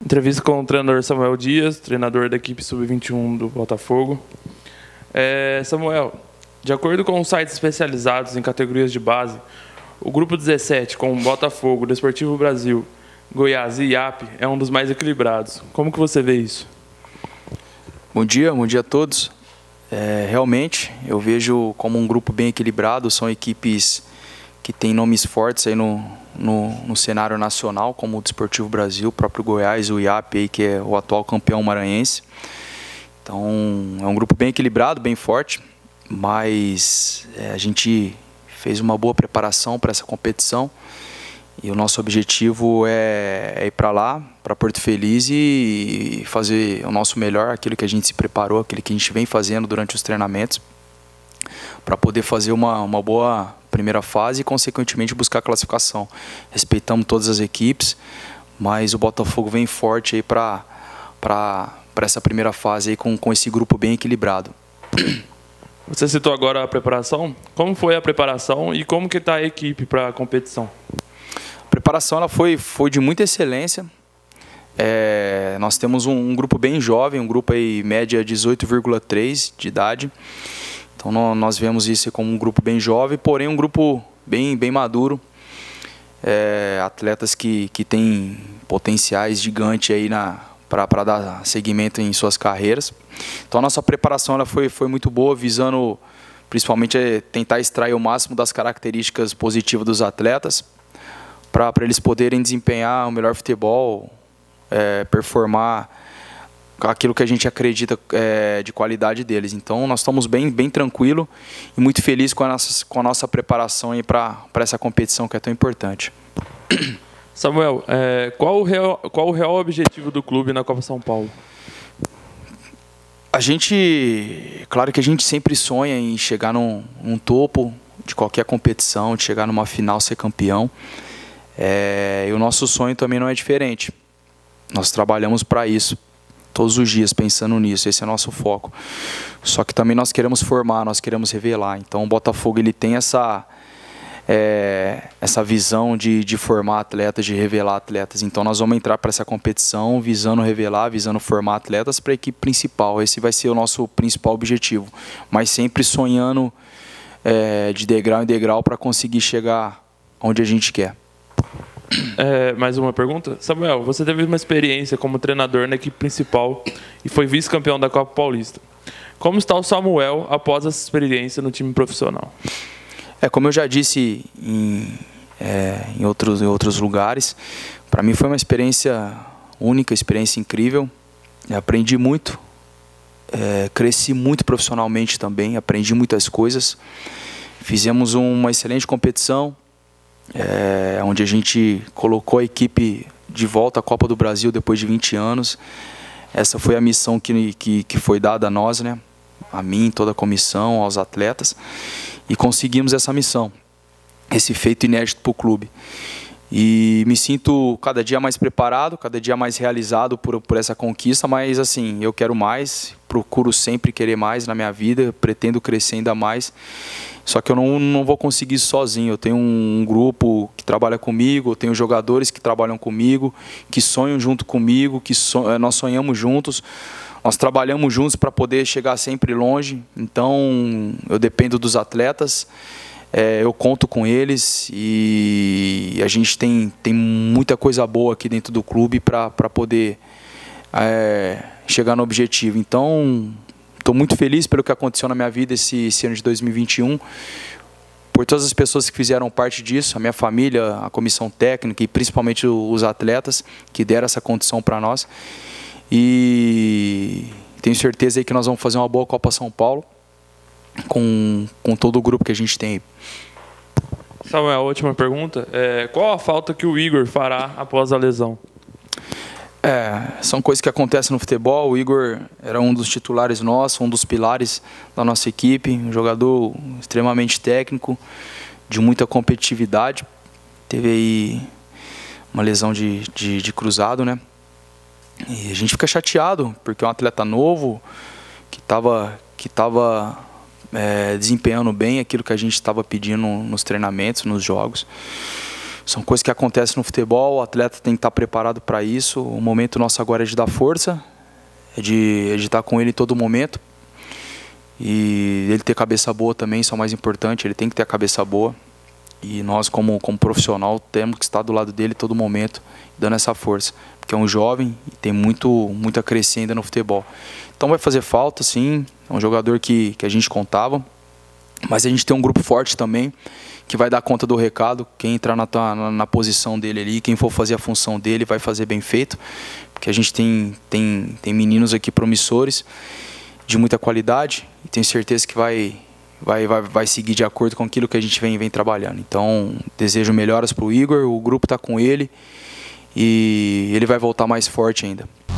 Entrevista com o treinador Samuel Dias, treinador da equipe Sub-21 do Botafogo. Samuel, de acordo com os sites especializados em categorias de base, o grupo 17, com Botafogo, Desportivo Brasil, Goiás e IAP, é um dos mais equilibrados. Como que você vê isso? Bom dia a todos. Realmente, eu vejo como um grupo bem equilibrado. São equipes que têm nomes fortes aí no cenário nacional, como o Desportivo Brasil, o próprio Goiás, o IAP, aí, que é o atual campeão maranhense. Então, é um grupo bem equilibrado, bem forte, mas a gente fez uma boa preparação para essa competição e o nosso objetivo é ir para lá, para Porto Feliz, e fazer o nosso melhor, aquilo que a gente se preparou, aquilo que a gente vem fazendo durante os treinamentos, para poder fazer uma boa primeira fase e, consequentemente, buscar a classificação. Respeitamos todas as equipes, mas o Botafogo vem forte aí para essa primeira fase aí com esse grupo bem equilibrado. Você citou agora a preparação. Como foi a preparação e como que está a equipe para a competição? A preparação ela foi de muita excelência. Nós temos um grupo bem jovem, um grupo aí média 18,3 de idade. Então nós vemos isso como um grupo bem jovem, porém um grupo bem maduro. Atletas que têm potenciais gigantes aí para dar seguimento em suas carreiras. Então a nossa preparação ela foi muito boa, visando principalmente tentar extrair o máximo das características positivas dos atletas, para eles poderem desempenhar o melhor futebol, performar aquilo que a gente acredita de qualidade deles. Então nós estamos bem tranquilo e muito felizes com a nossa preparação para essa competição que é tão importante. Samuel, qual o real objetivo do clube na Copa São Paulo? Claro que a gente sempre sonha em chegar num topo de qualquer competição, de chegar numa final, ser campeão. E o nosso sonho também não é diferente. Nós trabalhamos para isso, todos os dias, pensando nisso. Esse é o nosso foco. Só que também nós queremos formar, nós queremos revelar. Então o Botafogo ele tem essa visão de formar atletas, de revelar atletas. Então nós vamos entrar para essa competição visando revelar, visando formar atletas para a equipe principal. Esse vai ser o nosso principal objetivo, mas sempre sonhando de degrau em degrau para conseguir chegar onde a gente quer. Mais uma pergunta? Samuel, você teve uma experiência como treinador na equipe principal e foi vice-campeão da Copa Paulista. Como está o Samuel após essa experiência no time profissional? Como eu já disse em outros lugares, para mim foi uma experiência única, experiência incrível. Aprendi muito, cresci muito profissionalmente também, aprendi muitas coisas. Fizemos uma excelente competição, onde a gente colocou a equipe de volta à Copa do Brasil depois de 20 anos. Essa foi a missão que foi dada a nós, né? A mim, toda a comissão, aos atletas. E conseguimos essa missão, esse feito inédito para o clube. E me sinto cada dia mais preparado, cada dia mais realizado por essa conquista, mas assim, eu quero mais, procuro sempre querer mais na minha vida, pretendo crescer ainda mais. Só que eu não vou conseguir isso sozinho. Eu tenho um grupo que trabalha comigo, eu tenho jogadores que trabalham comigo, que sonham junto comigo, nós sonhamos juntos. Nós trabalhamos juntos para poder chegar sempre longe, então eu dependo dos atletas, eu conto com eles e a gente tem muita coisa boa aqui dentro do clube para poder chegar no objetivo. Então, estou muito feliz pelo que aconteceu na minha vida esse ano de 2021, por todas as pessoas que fizeram parte disso, a minha família, a comissão técnica e principalmente os atletas que deram essa condição para nós. E tenho certeza aí que nós vamos fazer uma boa Copa São Paulo com todo o grupo que a gente tem. Samuel, a última pergunta. Qual a falta que o Igor fará após a lesão? São coisas que acontecem no futebol. O Igor era um dos titulares nossos, um dos pilares da nossa equipe, um jogador extremamente técnico, de muita competitividade. Teve aí uma lesão de cruzado, né? E a gente fica chateado, porque é um atleta novo, que estava desempenhando bem aquilo que a gente estava pedindo nos treinamentos, nos jogos. São coisas que acontecem no futebol, o atleta tem que estar preparado para isso. O momento nosso agora é de dar força, é de estar com ele em todo momento. E ele ter cabeça boa também, isso é o mais importante, ele tem que ter a cabeça boa. E nós, como profissional, temos que estar do lado dele todo momento, dando essa força. Porque é um jovem e tem muito a crescer ainda no futebol. Então vai fazer falta, sim, é um jogador que a gente contava. Mas a gente tem um grupo forte também, que vai dar conta do recado. Quem entrar na posição dele ali, quem for fazer a função dele, vai fazer bem feito. Porque a gente tem meninos aqui promissores, de muita qualidade, e tenho certeza que vai seguir de acordo com aquilo que a gente vem trabalhando. Então, desejo melhoras para o Igor, o grupo está com ele, e ele vai voltar mais forte ainda.